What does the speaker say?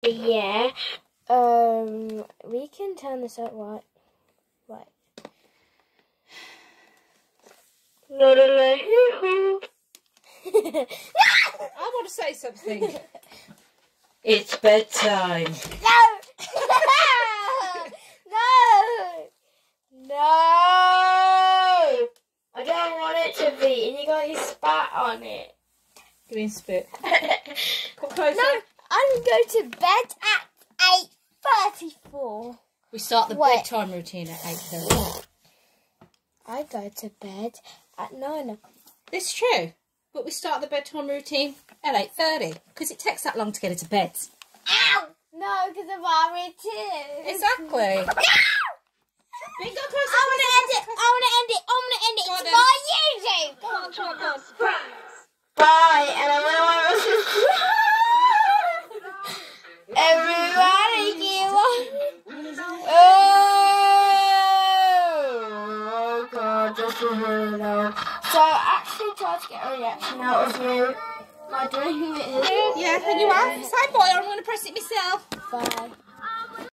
Yeah. We can turn this up. What? No. I want to say something. It's bedtime. No! I don't want it to be. And you got your spat on it. Give me a spit. Come closer. No, I'm going to bed at 8:34. We start the bedtime routine at 8:30. I go to bed at 9. This is true. But we start the bedtime routine at 8:30 because it takes that long to get into bed. Ow! No, because of our routine. Exactly. Bingo, closer. I want to end it. It's my YouTube. Go on. Bye. And I'm going to want to everybody give Oh, God, just a minute. So I actually tried to get a reaction out of you by doing this. Yeah, and you are. Say bye, I'm going to press it myself. Bye.